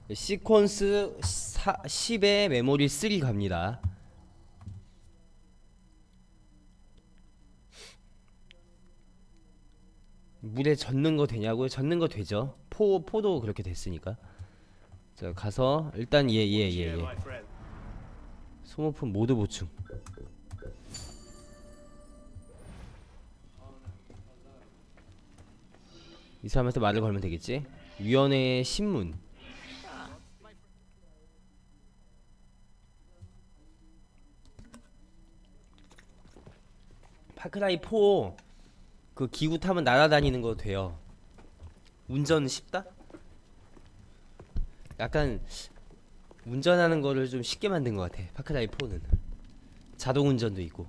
시퀀스 10에 메모리 3 갑니다. 물에 젓는 거 되냐고요? 젓는 거 되죠. 포도 그렇게 됐으니까. 자, 가서 일단 예. 소모품 모두 보충. 이 사람한테 말을 걸면 되겠지? 위원회 신문. 파크라이 4 그 기구 타면 날아다니는 거 돼요. 운전 쉽다? 약간 운전하는 거를 좀 쉽게 만든 것 같아. 파크라이 4는 자동 운전도 있고.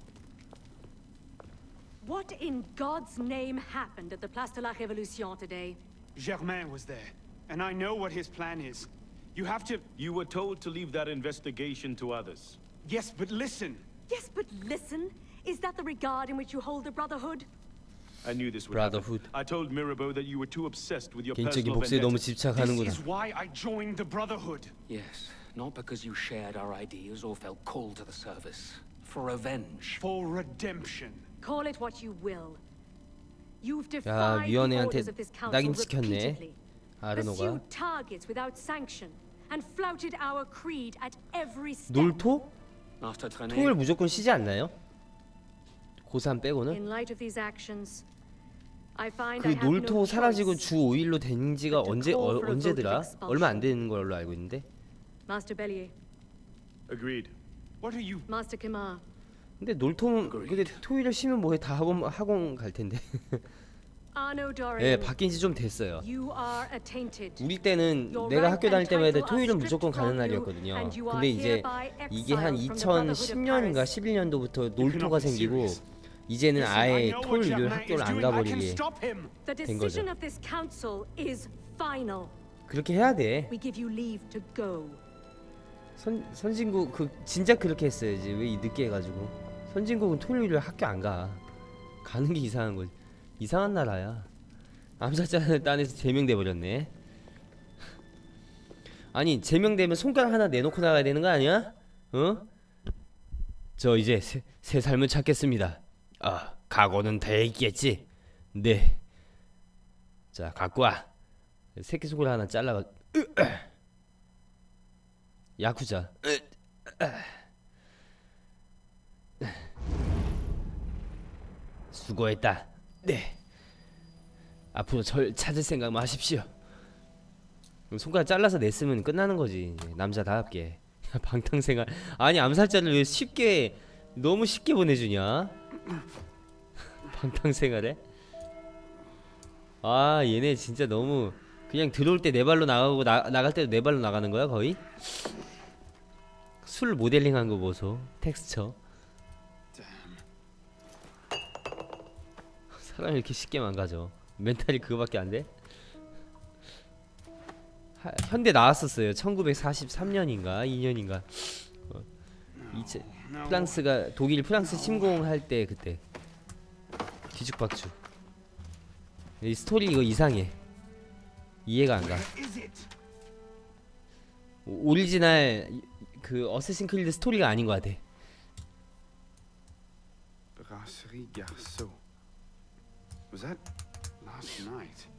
What in God's name happened at the Place de la Révolution today? Germain was there, and I know what his plan is. You have to... You were told to leave that investigation to others. Yes, but listen. Yes, but listen. Is that the regard in which you hold the Brotherhood? I knew this would Brotherhood. happen. I told Mirabeau that you were too obsessed with your 개인적인 personal 복수에 너무 vendetta. This 집착하는구나. is why I joined the Brotherhood. Yes, not because you shared our ideas or felt called to the service. For revenge. For redemption. Call it what you will. You've 야, defied the 위원회한테 orders of this council 낙인 찍혔네. repeatedly, 아르노가. pursued targets without sanction, and flouted our creed at every step. 놀토? Master 토요일 Trenet, 무조건 쉬지 않나요? 고3 빼고는? In light of these actions, I find 그 I have 놀토 no 사라지고 choice. 주 5일로 된 지가 언제더라? 얼마 안 되는 걸로 알고 있는데. Master Bellier, Agreed. What are you... Master Kimar, 근데 놀토는 근데 토요일에 쉬면 뭐해? 다 학원 갈 텐데. Arno 예, Dorian, 바뀐 지 좀 됐어요. you are attainted. 우리 때는 내가 학교 다닐 때마다 토요일은 무조건 가는 날이었거든요. 근데 이제 이게 한 2010년인가 11년도부터 놀토가 생기고 이제는 아예 토요일을 학교를 안 가버리게 The 된 거죠. decision of this council is final. 그렇게 해야 돼. We give you leave to go. 선진국 그 진짜 그렇게 했어야지. 왜 늦게 해가지고. 선진국은 토요일을 학교 안 가. 가는 게 이상한 거지. 이상한 나라야. 암살자를 딴에서 제명돼 버렸네. 아니 제명되면 손가락 하나 내놓고 나가야 되는 거 아니야? 어? 저 이제 새 삶을 찾겠습니다. 아, 각오는 돼 있겠지? 네. 자, 갖고 와. 새끼손가락 하나 잘라가. 야쿠자. 수고했다. 네. 앞으로 절 찾을 생각 마십시오. 손가락 잘라서 냈으면 끝나는 거지. 남자다답게. 방탕생활. 아니 암살자를 왜 쉽게 너무 쉽게 보내주냐? 방탕생활에? 아 얘네 진짜 너무 그냥 들어올 때 네 발로 나가고 나갈 때도 네 발로 나가는 거야 거의? 술 모델링한 거 보소. 텍스처. 사람 이렇게 쉽게 망가져. 멘탈이 그거밖에 안 돼? 현대 나왔었어요. 1943년인가 2년인가. 프랑스가 독일 프랑스 침공할 때 그때. 뒤죽박죽. 이 스토리 이거 이상해. 이해가 안 가. 오리지널 그 어쌔신 크리드 스토리가 아닌 것 같아. Brasserie Garceau. Was that last night?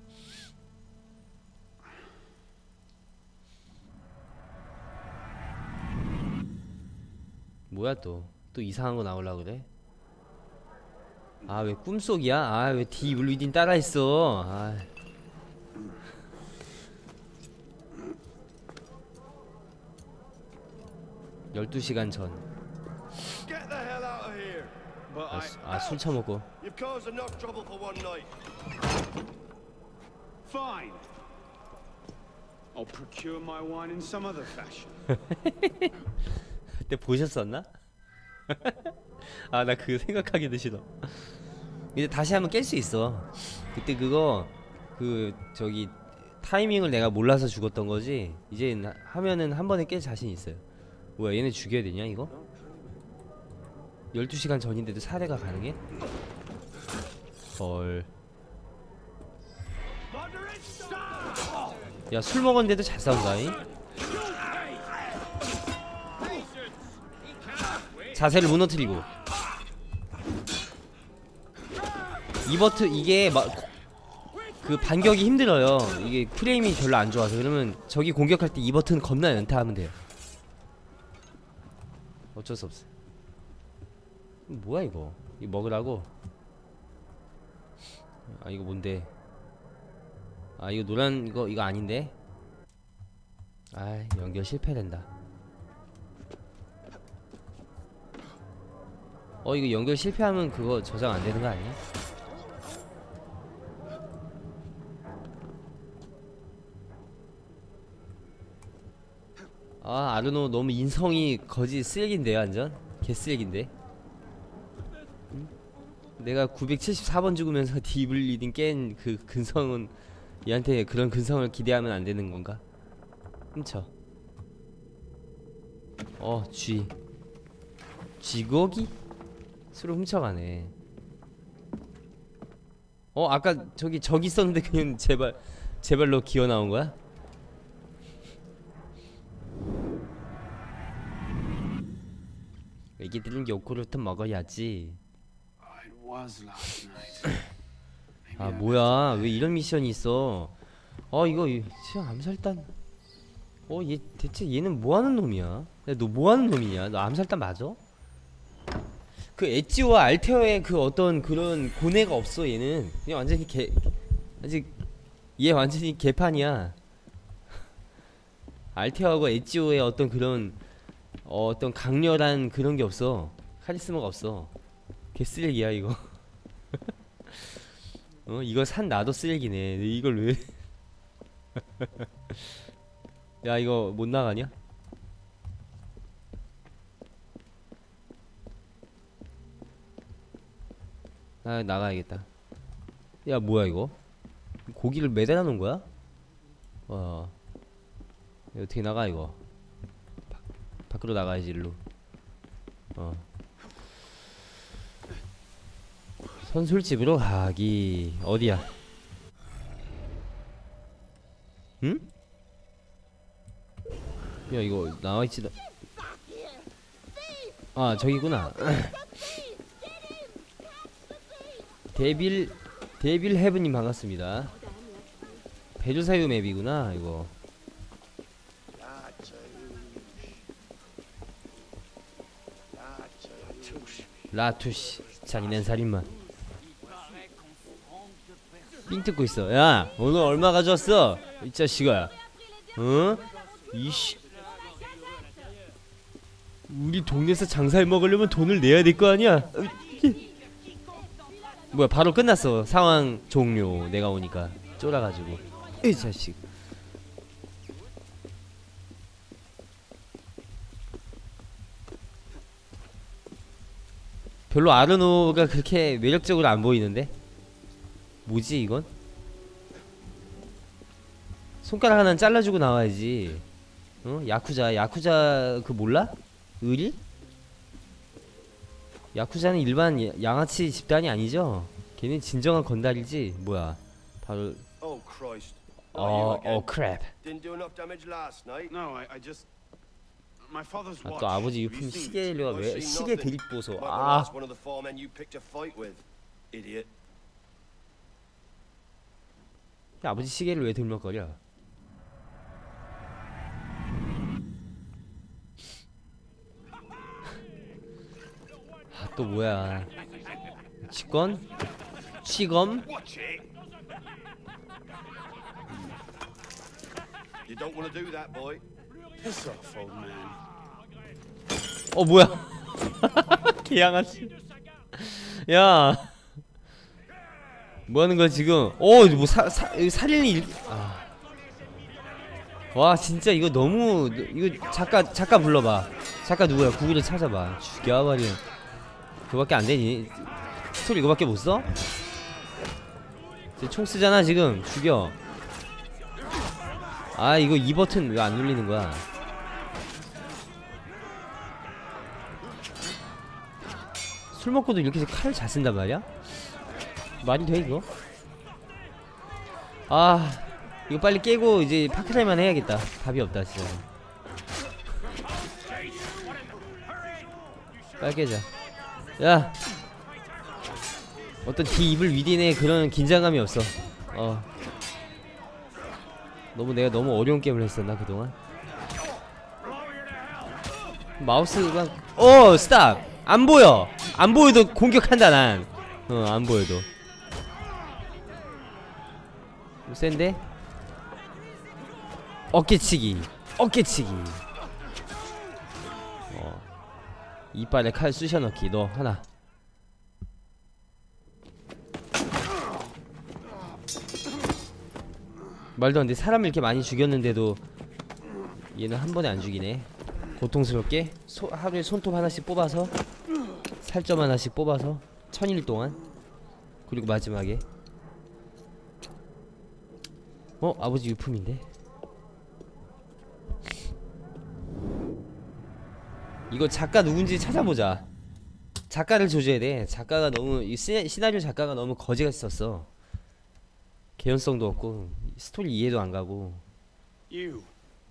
뭐야 또 이상한 거 나오려고 그래? 아 왜 꿈속이야? 아 왜 디 울리딘 따라했어? 아. 열두 시간 전. 아 술 처먹고. Fine. I'll procure my wine in some other fashion. 그때 보셨었나? 아 나 그거 생각하기도 싫어. 이제 다시 한번 깰 수 있어. 그때 그거 그 저기 타이밍을 내가 몰라서 죽었던 거지. 이제 하면은 한 번에 깰 자신 있어요. 뭐야 얘네 죽여야 되냐 이거? 12시간 전인데도 살해가 가능해? 헐. 야 술 먹었는데도 잘 싸운다잉? 자세를 무너뜨리고. 이 버튼 이게 막 그 반격이 힘들어요. 이게 프레임이 별로 안 좋아서. 그러면 적이 공격할 때 이 버튼 겁나 연타하면 돼요. 어쩔 수 없어. 뭐야 이거? 이거 먹으라고? 아 이거 뭔데? 아 이거 노란 이거 아닌데? 아 연결 실패된다. 이거 연결 실패하면 그거 저장 안 되는 거 아니야? 아 아르노 너무 인성이 거지 쓰레기인데 완전 개쓰레기인데. 응? 내가 974번 죽으면서 딥을 리딩 깬 그 근성은 얘한테 그런 근성을 기대하면 안 되는 건가? 훔쳐. 쥐고기? 술을 훔쳐가네. 아까 저기 있었는데 그냥 제발로 기어 나온 거야? 애기들은 요구르트 먹어야지. It was last night. 아 뭐야 왜 이런 미션이 있어? 이거 진짜 암살단. 얘 대체 얘는 뭐하는 놈이야? 야, 너 뭐하는 놈이냐? 너 암살단 맞아? 그 엣지와 알테어의 그 어떤 그런 고뇌가 없어. 얘는 그냥 완전히 아직 얘 완전히 개판이야. 알테어하고 엣지오의 어떤 그런 어떤 강렬한 그런 게 없어. 카리스마가 없어. 개쓰레기야 이거. 이거 산 나도 쓰레기네. 이걸 왜? 야 이거 못 나가냐? 아 나가야겠다. 야 뭐야 이거? 고기를 매달아 놓은 거야? 와 어떻게 나가 이거? 밖으로 나가야지 일로. 선술집으로 가기. 어디야? 응? 야 이거 나와있지도. 아 저기구나. 데빌 헤븐님 반갑습니다. 배주사유 맵이구나 이거. 라투시 잔인한 살인마. 삥 뜯고 있어. 야 오늘 얼마 가져왔어? 이 자식아. 이씨 우리 동네에서 장사해 먹으려면 돈을 내야 될 거 아니야? 뭐야 바로 끝났어. 상황 종료. 내가 오니까 쫄아가지고. 이 자식. 별로 아르노가 그렇게 매력적으로 안 보이는데? 뭐지 이건? 손가락 하나는 잘라주고 나와야지. 야쿠자 그 몰라? 의리? 야쿠자는 일반 양아치 집단이 아니죠? 걔는 진정한 건달이지. 뭐야 바로. Oh Christ. crap. Didn't do enough damage last night. No, I just. My father's watch. 또 아버지 유품 Have you seen 시계를 I've 왜 seen 시계 nothing. 드립 보소. Might well 아 ask one of the foremen you picked a fight with. Idiot. 아버지 시계를 왜 들먹거려? 또 뭐야? 치권? 치검? You don't want to do that, boy. Piss off, old man. 뭐야? 개양아치. 야, 뭐 하는 거야 지금? 뭐 살인이 와 진짜 이거 너무 이거 작가 불러봐. 작가 누구야? 구글에 찾아봐. 죽여버려. 그거밖에 안 되니? 스토리 이거밖에 못 써? 총 쓰잖아 지금. 죽여. 이거 이 버튼 왜 안 눌리는 거야? 술 먹고도 이렇게 칼을 잘 쓴단 말이야? 말이 돼 이거? 이거 빨리 깨고 이제 파크타임만 해야겠다. 답이 없다 진짜. 빨리 깨자. 야, 어떤 뒤 입을 위딘의 그런 긴장감이 없어. 내가 너무 어려운 게임을 했었나 그동안? 마우스가 스탑! 안 보여! 안 보여도 공격한다 난. 안 보여도. 센데? 어깨치기. 어깨치기. 이빨에 칼 쑤셔넣기. 너 하나. 말도 안 돼. 사람을 이렇게 많이 죽였는데도 얘는 한 번에 안 죽이네. 고통스럽게 하루에 손톱 하나씩 뽑아서, 살점 하나씩 뽑아서 1000일 동안. 그리고 마지막에 아버지 유품인데. 이거 작가 누군지 찾아보자. 작가를 조져야 돼. 작가가 너무 시나리오 작가가 너무 거지같이 썼어. 개연성도 없고 스토리 이해도 안 가고. You.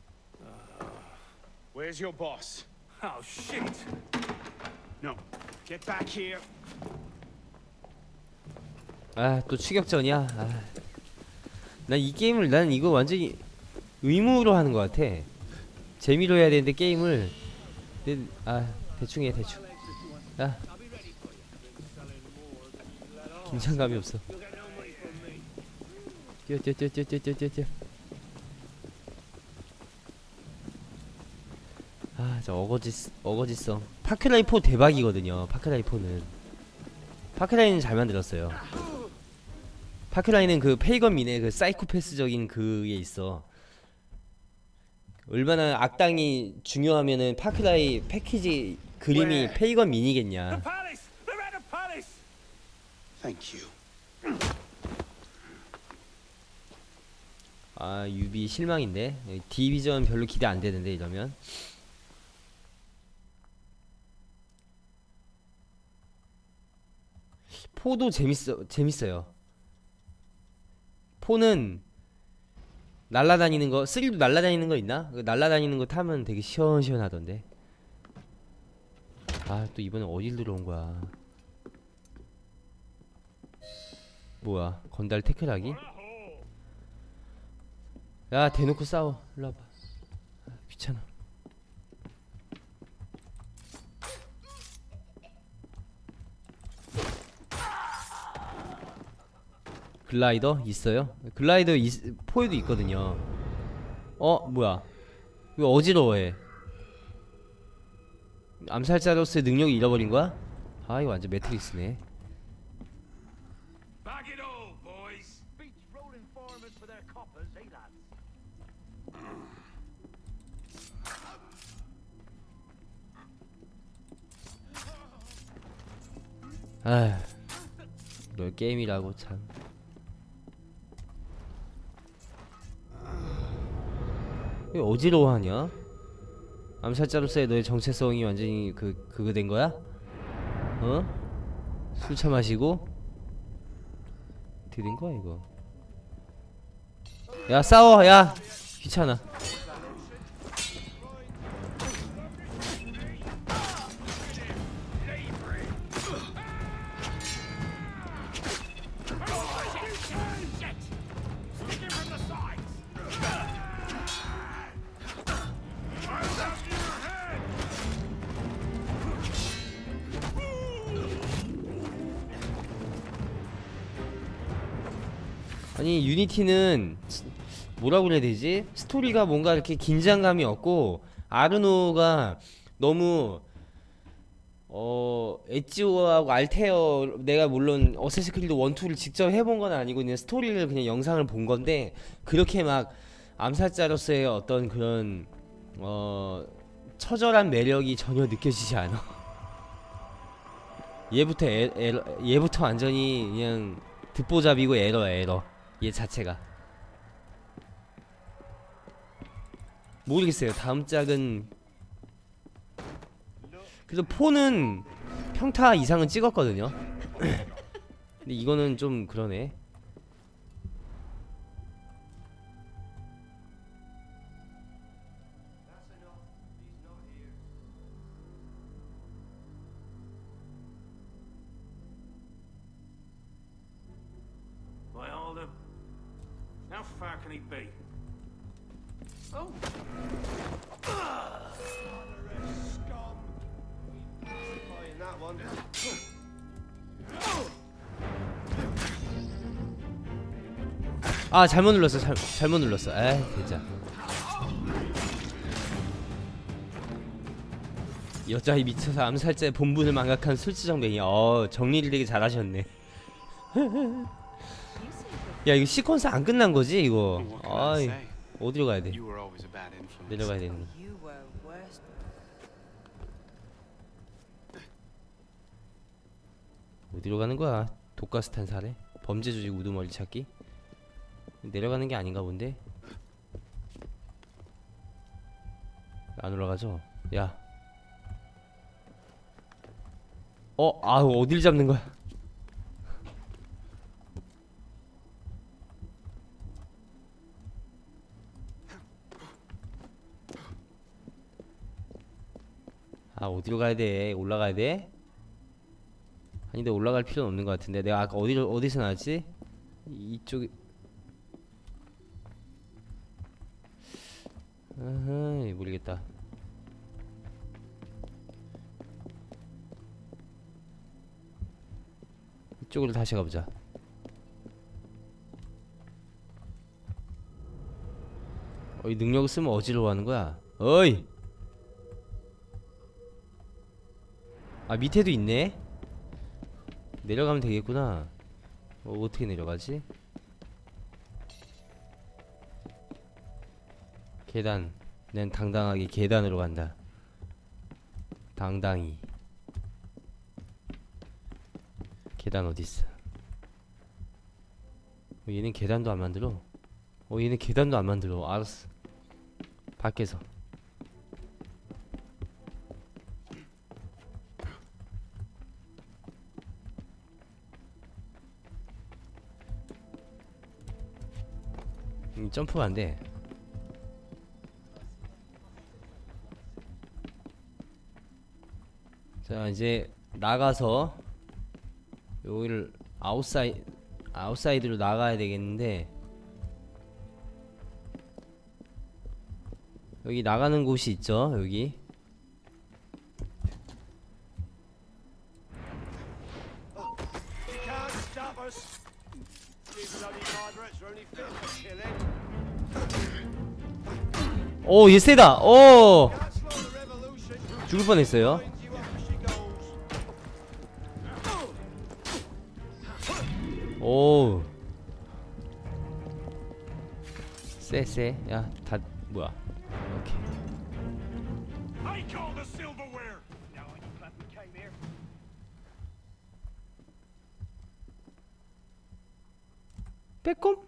Where's your boss? Oh, shit! No. Get back here. 또 추격전이야. 난 이 게임을, 난 이거 완전히 의무로 하는 것 같아. 재미로 해야 되는데 게임을 대충 해. 대충. 야, 긴장감이 없어. 뛰어. 저 어거지성. 파크라이 4 대박이거든요. 파크라이 4는. 파크라이는 잘 만들었어요. 파크라이는 그 페이건 민의 그 사이코패스적인 그게 있어. 얼마나 악당이 중요하면은 파크라이 패키지 그림이 페이건 민이겠냐. Palace! They're at the palace! Thank you. 유비 실망인데. 디비전 별로 기대 안 되는데 이러면. 포도 재밌어요. 포는 날라다니는 거, 3도 날라다니는 거 있나? 그 날라다니는 거 타면 되게 시원시원하던데. 또 이번에 어딜 들어온 거야? 뭐야? 건달 태클하기? 야, 대놓고 싸워. 일로 와봐. 귀찮아. 글라이더 있어요? 글라이더 포에도 있거든요. 뭐야? 왜 어지러워해? 암살자로서의 능력을 잃어버린 거야? 이거 완전 매트릭스네. Bag it all, boys! Beats rolling farmers for their coppers, eh, lads? 너 게임이라고 참. 왜 어지러워하냐? 암살자로서의 너의 정체성이 완전히 그거 된 거야? 술 처마시고? 어떻게 된 거야 이거? 야, 싸워. 야, 귀찮아. 아니, 유니티는 뭐라고 그래야 되지? 스토리가 뭔가 이렇게 긴장감이 없고, 아르노가 너무 엣지오하고 알테어, 내가 물론 어쌔신 크리드 1, 2를 직접 해본 건 아니고 그냥 스토리를 그냥 영상을 본 건데, 그렇게 막 암살자로서의 어떤 그런 처절한 매력이 전혀 느껴지지 않아. 얘부터 완전히 그냥 듣보잡이고 에러. 얘 자체가. 모르겠어요. 다음 짝은. 그래서 4는 평타 이상은 찍었거든요. 근데 이거는 좀 그러네. can he be? Buying that one. 아 잘못 눌렀어. 잘못 눌렀어. 에이 진짜. 여자에 미쳐서 암살자의 본분을 망각한 술지정뱅이. 정리를 되게 잘하셨네. 야 이거 시퀀스 안 끝난 거지 이거? What can I 아이 say? 어디로 가야 돼? You were always a bad influence. 내려가야 되는. You were worse. 어디로 가는 거야? 독가스 탄 사례? 범죄 조직 우두머리 찾기? 내려가는 게 아닌가 본데? 안 올라가죠? 야. 아우 어딜 잡는 거야? 아 어디로 가야 돼? 올라가야 돼? 아닌데 올라갈 필요는 없는 것 같은데. 내가 아까 어디서 나왔지? 이쪽에. 아하 모르겠다. 이쪽으로 다시 가보자. 이 능력을 쓰면 어디로 가는 거야? 어이! 아 밑에도 있네? 내려가면 되겠구나. 어떻게 내려가지? 계단. 난 당당하게 계단으로 간다. 당당히. 계단 어딨어? 얘는 계단도 안 만들어. 얘는 계단도 안 만들어. 알았어. 밖에서. 점프가 안 돼. 자 이제 나가서 여기를 아웃사이드로 나가야 되겠는데, 여기 나가는 곳이 있죠. 여기 You can't stop us. These bloody moderates are only fit for killing. 얘 세다. Can't slow the revolution. 죽을 뻔했어요. Finds you up as she goes. 오. 쎄. 야, 다 뭐야? 오케이. I call the silverware. Now you glad we came here? 빼꼼?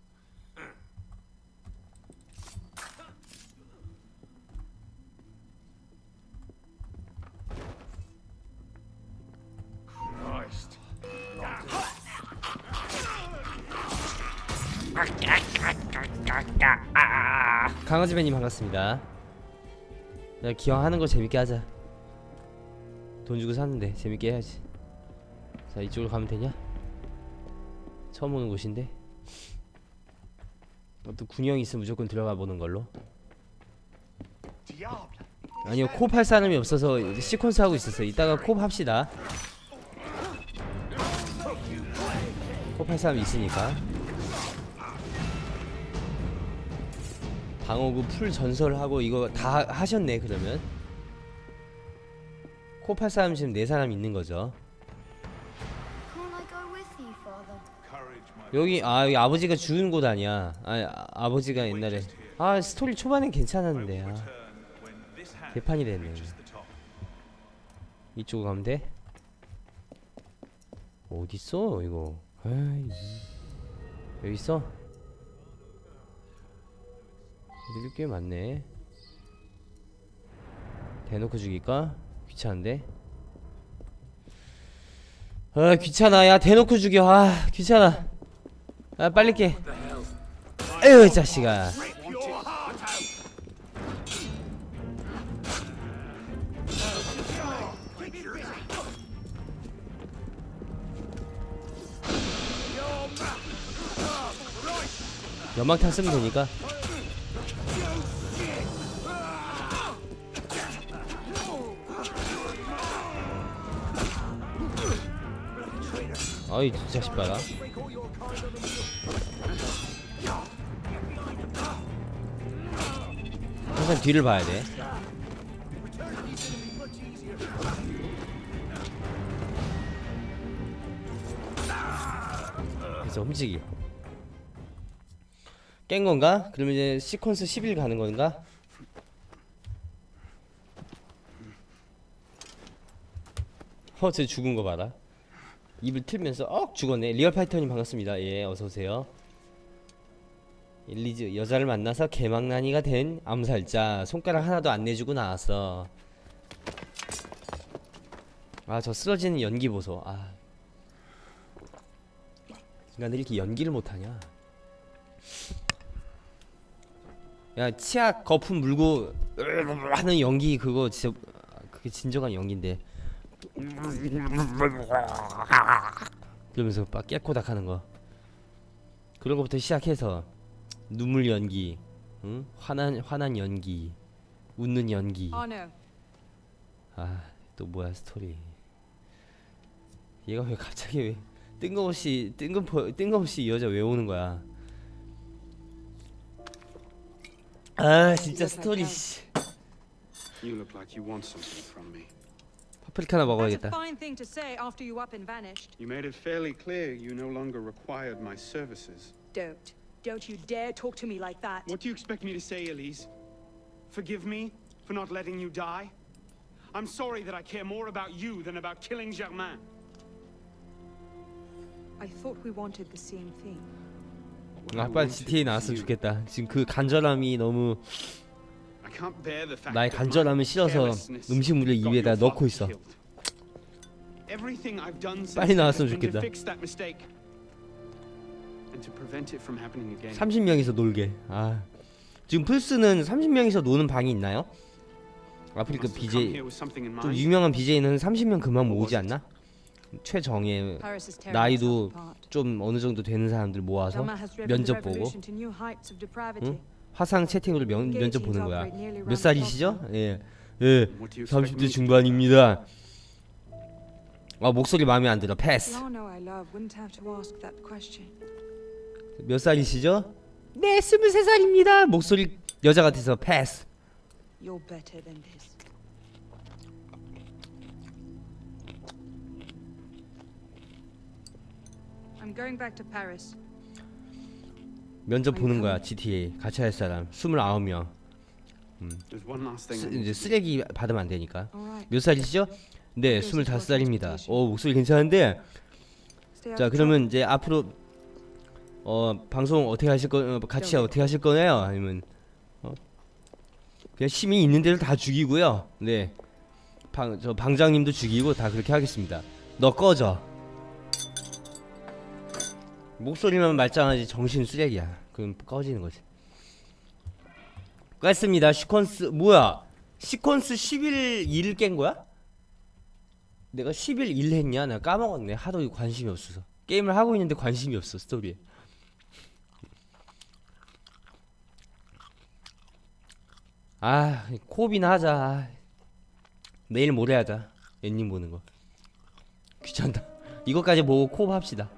Christ. 강아지배님 반갑습니다. 야 기왕 하는 거 재밌게 하자. 돈 주고 샀는데 재밌게 해야지. 자 이쪽으로 가면 되냐? 처음 오는 곳인데. 또 군형이 있으면 무조건 들어가 보는 걸로. 아니요 콥 할 사람이 없어서 이제 시퀀스 하고 있었어요. 이따가 콥 합시다. 콥 할 사람이 있으니까. 방어구 풀 전설하고 이거 다 하셨네. 그러면 콥 할 사람 지금 4사람 있는 거죠. Can't I go with you, father? 여기 여기 아버지가 죽은 곳 아니야. 아버지가 옛날에 스토리 초반엔 괜찮았는데 개판이 됐네. 이쪽으로 가면 돼? 어딨어 이거? 아이, 여기 있어? 애들이 꽤 많네. 대놓고 죽일까? 귀찮은데? 귀찮아. 야 대놓고 죽여. 귀찮아. 빨리 깨. 에휴 자식아. 연막탄 쓰면 되니까. 어이 진짜 쉽봐라. 항상 뒤를 봐야 돼. 그래서 움직여. 깬 건가? 그러면 이제 시퀀스 10일 가는 건가? 쟤 죽은 거 봐라. 입을 틀면서 죽었네. 리얼 파이터님 반갑습니다. 예, 어서오세요. 리즈 여자를 만나서 개망나니가 된 암살자. 손가락 하나도 안 내주고 나왔어. 아, 저 쓰러지는 연기 보소. 아, 인간들이 이렇게 연기를 못하냐. 야, 치약 거품 물고 하는 연기 그거 진짜 그게 진정한 연기인데. 그러면서 막 깨꼬닥 하는 거. 그런 거부터 시작해서 눈물 연기, 응? 화난 연기, 웃는 연기. 아, 또 뭐야 스토리. 얘가 왜 갑자기 왜 뜬금없이 이 여자 왜 오는 거야? 아, 진짜 스토리. You look like you want something from me. 파프리카 하나 먹어야겠다. That's a fine thing to say after you up and vanished. You made it fairly clear you no longer required my services. Don't you dare talk to me like that. What do you expect me to say, Elise? Forgive me for not letting you die? I'm sorry that I care more about you than about killing Germain. I thought we wanted the same thing. 아, 빨리 GTA 나왔으면 좋겠다. 지금 그 간절함이 너무 나의 간절함을 실어서 음식물을 입에다 넣고 있어. 빨리 나왔으면 좋겠다. 30명이서 놀게. 아, 지금 플스는 30명이서 노는 방이 있나요? 아프리카 BJ 좀 유명한 BJ는 30명 그만 모으지 않나? 최정예 나이도 좀 어느 정도 되는 사람들 모아서 면접 보고, 응? 화상 채팅으로 면접 보는 거야. 몇 살이시죠? 예, 30대 중반입니다. 아, 목소리 마음에 안 들어. 패스. 몇 살이시죠? 네, 23살입니다. 목소리 여자 같아서 패스. I'm going back to Paris. 면접 보는 거야. GTA 같이 할 사람 29명. 이제 쓰레기 받으면 안 되니까. 몇 살이시죠? 네, 25살입니다. 목소리 괜찮은데. 자, 그러면 이제 앞으로 방송 어떻게 하실 거, 같이 어떻게 하실 거네요? 아니면 그냥 시민 있는 데를 다 죽이고요. 네, 저 방장님도 죽이고 다 그렇게 하겠습니다. 너 꺼져. 목소리만 말짱하지 정신 쓰레기야. 그럼 꺼지는 거지. 깼습니다. 시퀀스 뭐야? 시퀀스 10일 1을 깬 거야? 내가 10일 1 했냐? 내가 까먹었네. 하도 관심이 없어서. 게임을 하고 있는데 관심이 없어 스토리에. 아, 코업이나 하자. 내일 모레 하자. 엔딩 보는 거 귀찮다. 이거까지 보고 코업 합시다.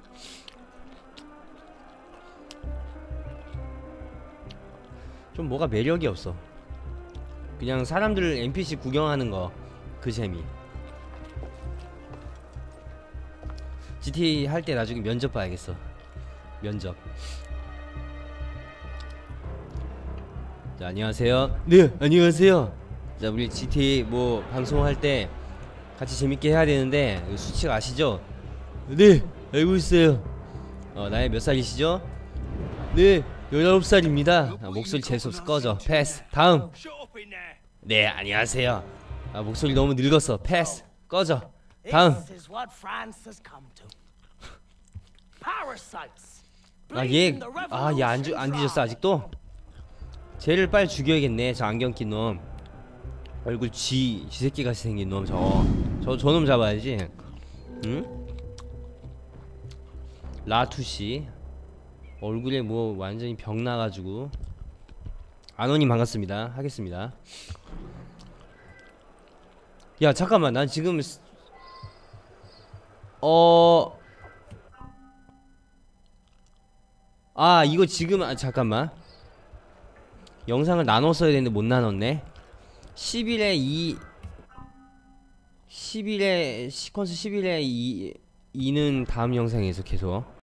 좀 뭐가 매력이 없어. 그냥 사람들 NPC 구경하는 거 그 재미. GTA 할 때 나중에 면접 봐야겠어. 면접. 자, 안녕하세요. 네, 안녕하세요. 자, 우리 GTA 뭐 방송할 때 같이 재밌게 해야 되는데 수칙 아시죠? 네, 알고 있어요. 나이 몇 살이시죠? 네, 19살입니다. 목소리 재수없어. 꺼져. 패스. 다음. 네, 안녕하세요. 목소리 너무 늙었어. 패스. 꺼져. 다음. 얘 안 뒤졌어 아직도? 쟤를 빨리 죽여야겠네. 저 안경 낀 놈. 얼굴 쥐 새끼같이 생긴 놈. 저 놈 잡아야지. 응? 라투시. 얼굴에 뭐 완전히 병 나가지고. 아노님 반갑습니다. 하겠습니다. 야 잠깐만, 난 지금 이거 지금 잠깐만, 영상을 나눴어야 되는데 못 나눴네. 11에 11에 시퀀스 11에 2는 다음 영상에서 계속